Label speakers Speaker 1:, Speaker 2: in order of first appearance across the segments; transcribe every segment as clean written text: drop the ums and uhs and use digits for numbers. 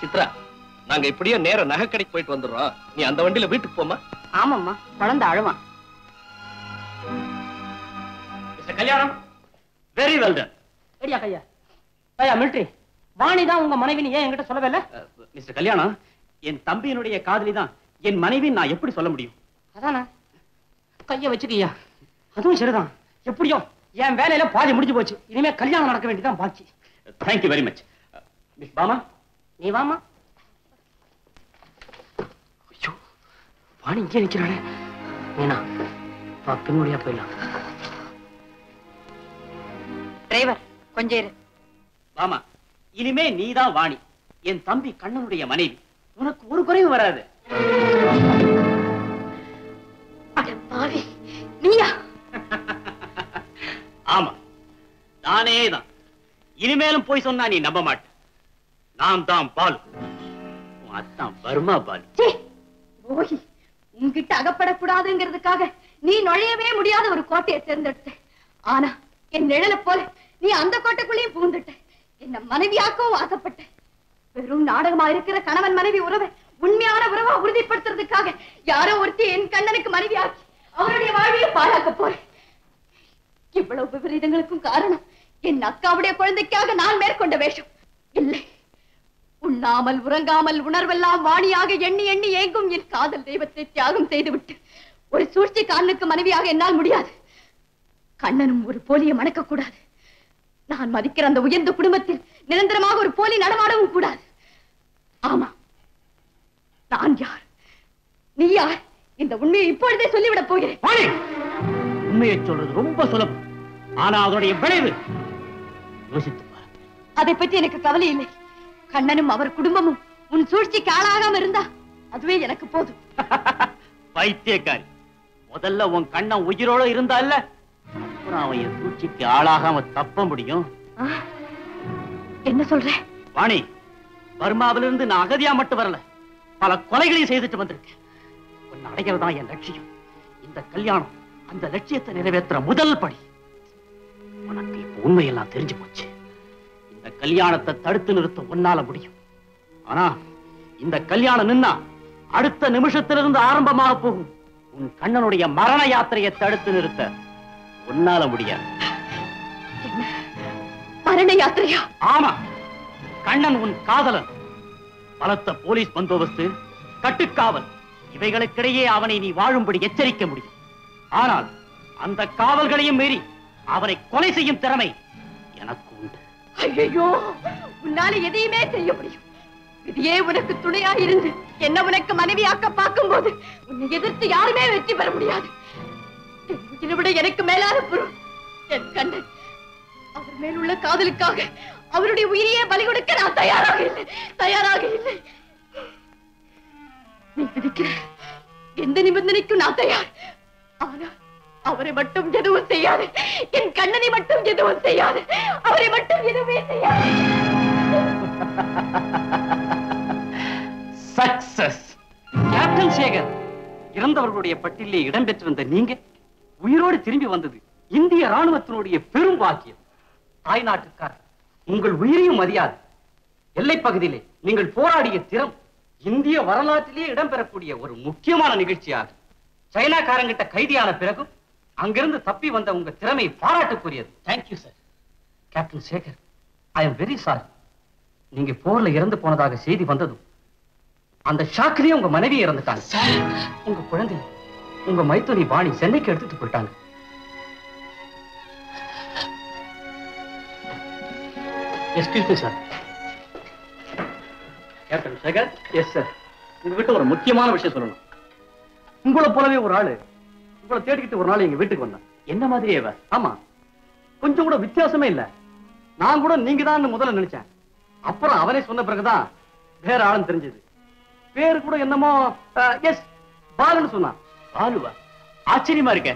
Speaker 1: சித்ரா, நாங்க இப்படியே நேர நகை கடைக்கு போயிட்டு வந்துடுறோம். நீ அந்த வண்டியில வீட்டுக்கு போமா.
Speaker 2: ஆமாம்மா, குழந்தை அழுவான்.
Speaker 3: கல்யாணம் வெரி வெல் டன்.
Speaker 2: ஏடியா கையா கையா மிலிட்டரி வாணிதான் உங்க மனைவின்னு ஏன் என்கிட்ட சொல்லவே இல்ல?
Speaker 3: மிஸ்டர் கல்யாணம், என் தம்பியினுடைய காதலி தான் என் மனைவி. நான் எப்படி சொல்ல முடியும்?
Speaker 2: அதானே, கைய வச்சுக்கியா. அதுவும் சரிதான். எப்படியோ என் வேலையில பாதி முடிஞ்சு போச்சு. இனிமே கல்யாணம் நடக்க வேண்டியதான் பாக்கி.
Speaker 3: Thank you very much. Miss Bama,
Speaker 2: நீ வாமா. ஐயோ, வாணி இங்கே நிக்கிறானே. நீனா வா, பின்னுடையா போயிடலாம்.
Speaker 4: டிரைவர் கொஞ்சம் இரு.
Speaker 3: பாமா, இனிமே நீதான் வாணி, என் தம்பி கண்ணனுடைய மனைவி. உனக்கு ஒரு குறைவு வராது.
Speaker 4: நீயா?
Speaker 3: ஆமா, நானே தான். இனிமேலும் போய் சொன்னா நீ நம்ப மாட்ட. நான் தான் பாலு, அதான் பர்மா பாலு.
Speaker 4: உன்கிட்ட அகப்படக்கூடாதுங்கிறதுக்காக நீ நுழையவே முடியாத ஒரு கோட்டையை தேர்ந்தெடுத்த. ஆனா என் நிழல போல நீ அந்த கோட்டைக்குள்ளேயும் புகுந்துட்ட. என்ன மனைவியாக்கவும் ஆசைப்பட்ட. வெறும் நாடகமா இருக்கிற கணவன் மனைவி உறவை உண்மையான உறவா உறுதிப்படுத்துறதுக்காக யாரோ ஒருத்தி என் கண்ணனுக்கு மனைவியாக்கி அவருடைய வாழ்வையை பாழாக்க போறேன். இவ்வளவு விபரீதங்களுக்கும் காரணம் என் அக்காவுடைய குழந்தைக்காக நான் மேற்கொண்ட வேஷம் இல்லை. உண்ணாமல் உறங்காமல் உணர்வெல்லாம் வாணியாக எண்ணி எண்ணி ஏங்கும் என் காதல் தெய்வத்தை தியாகம் செய்துவிட்டு ஒரு சூழ்ச்சிக்காரனுக்கு மனைவியாக என்னால் முடியாது. கண்ணனும் ஒரு போலியை மணக்க கூடாது. நான் மதிக்கிற அந்த உயர்ந்த குடும்பத்தில் நிரந்தரமாக ஒரு போலி நடமாடவும் கூடாது. ஆமா, நான் யார், நீ யார், இந்த உண்மையை இப்பொழுதே சொல்லிவிடப் போகிறேன்.
Speaker 3: உண்மையை சொல்றது ரொம்ப சுலபம், ஆனா அதனுடைய விளைவு யோசித்து பாரு.
Speaker 4: அதை பற்றி எனக்கு கவலை இல்லை. கண்ணனும் அவர் குடும்பமும் உன் சூழ்ச்சிக்கு ஆளாகாம இருந்தா அதுவே எனக்கு போதும்.
Speaker 3: பைத்தியக்காரி, முதல்ல உன் கண்ணன் உயிரோட இருந்தா இல்ல, அப்புறம் அவன் என் சூழ்ச்சிக்கு ஆளாகாம தப்ப முடியும்.
Speaker 4: என்ன சொல்ற?
Speaker 3: வாணி, பர்மாவிலிருந்து நான் அகதியா மட்டும் வரல, பல கொலைகளையும் செய்துட்டு வந்திருக்கேன். உன்னை அடைகிறதா என் லட்சியம். இந்த கல்யாணம் அந்த லட்சியத்தை நிறைவேற்ற முதல் படி. உனக்கு இப்ப உண்மையெல்லாம் தெரிஞ்சு போச்சு. இந்த கல்யாணத்தை தடுத்து நிறுத்த உன்னால முடியும். ஆனா இந்த கல்யாணம் நின்னா அடுத்த நிமிஷத்திலிருந்து ஆரம்பமாக போகும் உன் கண்ணனுடைய மரண யாத்திரையை தடுத்து நிறுத்த உன்னால முடியாது.
Speaker 4: மரண யாத்திரையா?
Speaker 3: ஆமா, கண்ணன் உன் காதலன். பலத்த போலீஸ் பந்தோபஸ்து, கட்டுக்காவல், இவைகளுக்கிடையே அவனை நீ வாழும்படி எச்சரிக்க முடியும். ஆனால் அந்த காவல்களையும் மீறி அவரை கொலை செய்யும் திறமை எனக்கு உண்டு.
Speaker 4: ஐயோ, உன்னால எதையுமே செய்ய முடியும். விதியே உனக்கு துணையா இருந்து என்ன உனக்கு மனைவியாக்க பார்க்கும் போது உன்னை எதிர்த்து யாருமே வெற்றி பெற முடியாது. இதை விட எனக்கு மேலான பொருள் என் கண்ணன். அவர் மேல் உள்ள காதலுக்காக அவருடைய உயிரையே பலி கொடுக்க நான் தயாராக இல்லை, தயாராக இல்லை. நீ விதிக்கிற எந்த நிபந்தனைக்கும் நான் தயார். ஆனால் அவரை மட்டும் எதுவும் செய்யாது. என் கண்ணனை மட்டும் எதுவும் செய்யாது. அவரை மட்டும் எதுவுமே செய்யாது.
Speaker 3: சக்சஸ். கேப்டன் சேகர், இறந்தவர்களுடைய பட்டியலே இடம்பெற்றிருந்த நீங்க உயிரோடு திரும்பி வந்தது இந்திய ராணுவத்தினுடைய பெரும் பாக்கியம். தாய்நாட்டுக்காரர் உங்கள் உயிரையும் மதியாது. எல்லை பகுதியிலே நீங்கள் போராடிய திறம் இந்திய வரலாற்றிலேயே இடம்பெறக்கூடிய ஒரு முக்கியமான நிகழ்ச்சியாகும். சைனாக்காரங்கிட்ட கைதியான பிறகும் அங்கிருந்து தப்பி வந்த உங்க திறமை பாராட்டுக்குரியது. Thank you sir. Captain Sekar, I am very sorry. நீங்க போர்ல இறந்து போனதாக செய்தி வந்ததும் அந்த ஷாக்கிலேயே உங்க மனைவி இறந்துட்டாங்க. உங்க குழந்தை, உங்க மைத்துனி வாணி சென்னைக்கு எடுத்துட்டு போயிட்டாங்க. Excuse me sir. Captain Sekar. Yes sir. உங்ககிட்ட ஒரு முக்கியமான விஷயம் சொல்லணும். உங்களை போலவே ஒரு ஆளு உங்களை தேடிக்கிட்டு ஒரு நாள் எங்க வீட்டுக்கு வந்தான். என்ன மாதிரியே? ஆமா, கொஞ்சம் கூட வித்தியாசமே இல்ல. நான் கூட நீங்க தான் முதல்ல நினைச்சேன். அப்புறம் அவனே சொன்ன பிறகுதான் வேற ஆளுன்னு தெரிஞ்சது. பேரு கூட என்னமோ எஸ் பாலுன்னு சொன்னான். பாலுவா? ஆச்சரியமா இருக்க.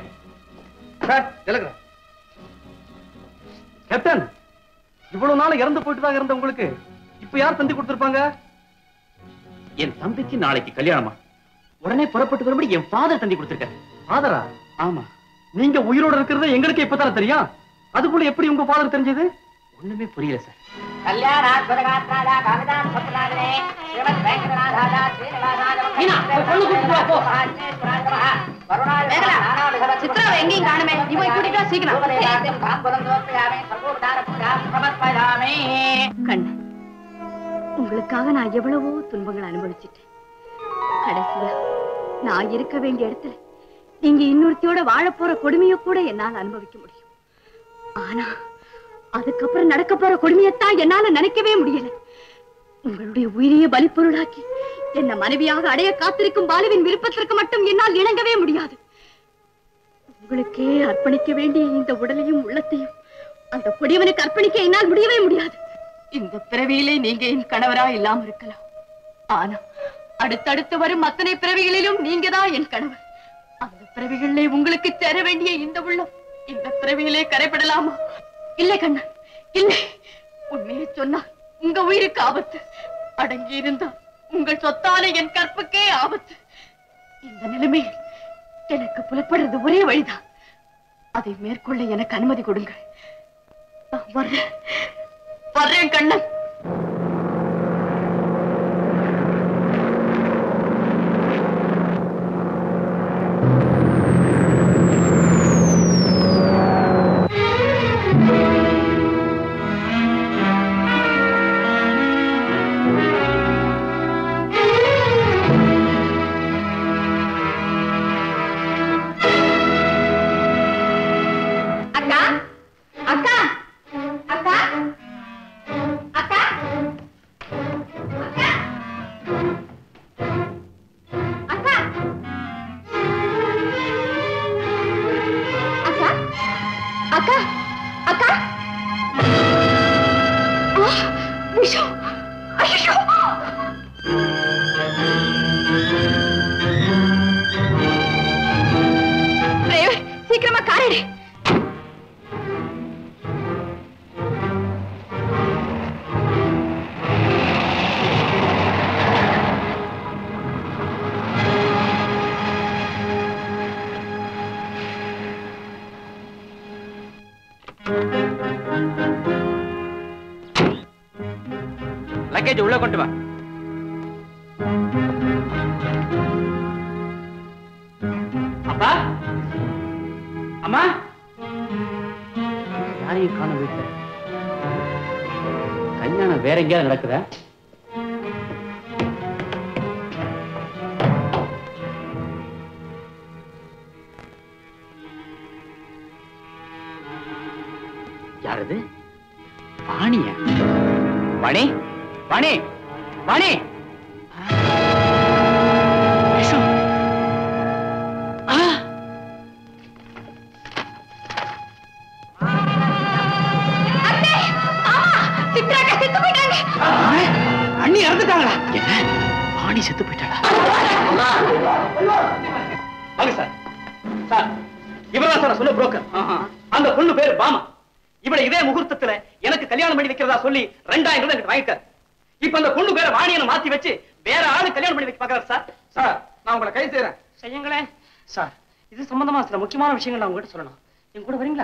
Speaker 3: கேப்டன், இவ்வளவு நாள் இறந்து போயிட்டு தான் இருந்த உங்களுக்கு இப்ப யார் தந்தி கொடுத்திருப்பாங்க? என் தம்பிக்கு நாளைக்கு கல்யாணமா, உடனே புறப்பட்டு வரும்படி என் ஃபாதர் தந்தி கொடுத்திருக்காரு. ஃபாதரா? ஆமா. நீங்க உயிரோட இருக்கிறது எங்களுக்கு இப்பதான் தெரியும். அதுக்குள்ள எப்படி உங்க ஃபாதர் தெரிஞ்சது? ஒண்ணுமே புரியல சார்.
Speaker 4: சித்ராவை எங்கேயும் காணுமே, நீ போய் கூட்டிட்டு சீக்கிரம். கண்ணு, உங்களுக்காக நான் எவ்வளவோ துன்பங்கள் அனுபவிச்சிட்டேன். கடைசியா நான் இருக்க வேண்டிய இடத்துல நீங்க இன்னொருத்தியோட வாழ போற கொடுமைய கூட என்னால அனுபவிக்க முடியும். ஆனா அதுக்கப்புறம் நடக்க போற கொடுமையத்தான் என்னால நினைக்கவே முடியல. உங்களுடைய உயிரையே பலிப்பொருளாக்கி என்ன மனைவியாக அடைய காத்திருக்கும் பாலுவின் விருப்பத்திற்கு மட்டும் என்னால் இணங்கவே முடியாது. உங்களுக்கே அர்ப்பணிக்க வேண்டிய இந்த உடலையும் உள்ளத்தையும் அந்த கொடியவனுக்கு அர்ப்பணிக்க என்னால் முடியவே முடியாது. இந்த பிறவியிலே நீங்க என் கணவரா இல்லாம இருக்கலாம், ஆனா அடுத்தடுத்து வரும் அத்தனை பிறவிகளிலும் நீங்க தான் என் கணவர். அந்த பிறவிகளிலே உங்களுக்கு சேர வேண்டிய இந்த உள்ளம் இந்த பிறவியிலே கரைபடலாமா? இல்லை கண்ணா, இல்லை. உண்மையை சொன்னா உங்க உயிருக்கு ஆபத்து. அடங்கி இருந்தா உங்கள் சொத்தான என் கற்புக்கே ஆபத்து. இந்த நிலைமையில் எனக்கு புலப்படுறது ஒரே வழிதான். அதை மேற்கொள்ள எனக்கு அனுமதி கொடுங்க. நான் வர்றேன் கண்ணன்.
Speaker 3: லக்கேஜ் உள்ள கொண்டு வா. அப்பா, அம்மா, யாரையும் காண வீட்டுல. கல்யாணம் வேற எங்கேயாவது நடக்குதா? யாரது? வாணியா? வாணி, வாணி, வாணி. அண்ணி இறந்துட்டாங்களா? என்ன? வாணி செத்து போயிட்டாளா? வாங்க சார். சார், இவர்தான் சார் சொல்ல புரோக்கர். அந்த பொண்ணு பேரு பாமா. இவளை இதே முகூர்த்தத்துல எனக்கு கல்யாணம் பண்ணி வைக்கிறதா சொல்லி 2000 ரூபாய் எனக்கு வாங்கிட்டார். இப்ப அந்த பொண்ணு பேரை வாணியனை மாத்தி வச்சு வேற ஆளு கல்யாணம் பண்ணி வைக்க பாக்குறாரு சார். சார், நான் உங்களை கை செய்யறேன். செய்யுங்களேன் சார். இது சம்பந்தமா சில முக்கியமான விஷயங்கள் நான் உங்ககிட்ட சொல்லணும். என் கூட வரீங்களா?